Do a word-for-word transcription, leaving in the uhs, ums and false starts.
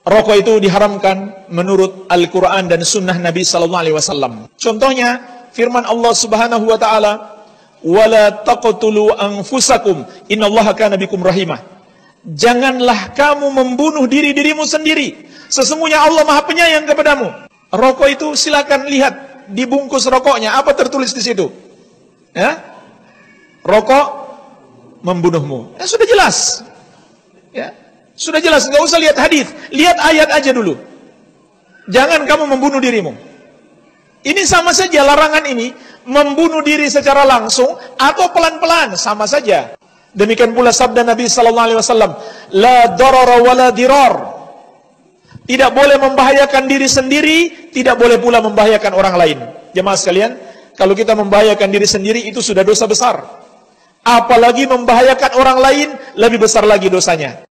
rokok itu diharamkan menurut Al-Quran dan Sunnah Nabi Sallallahu Alaihi Wasallam. Contohnya firman Allah Subhanahu Wa Taala, "Wala taqtulu anfusakum, innallaha kana bikum rahimah." Janganlah kamu membunuh diri dirimu sendiri. Sesungguhnya Allah Maha Penyayang kepadamu. Rokok itu silakan lihat di bungkus rokoknya apa tertulis di situ. Ya, rokok membunuhmu. Ya, sudah jelas. Ya, sudah jelas. Nggak usah lihat hadis, lihat ayat aja dulu. Jangan kamu membunuh dirimu. Ini sama saja larangan ini membunuh diri secara langsung atau pelan-pelan sama saja. Demikian pula sabda Nabi Sallallahu Alaihi Wasallam, la darara wala dirar. Tidak boleh membahayakan diri sendiri, tidak boleh pula membahayakan orang lain. Jemaah sekalian, kalau kita membahayakan diri sendiri itu sudah dosa besar. Apalagi membahayakan orang lain, lebih besar lagi dosanya.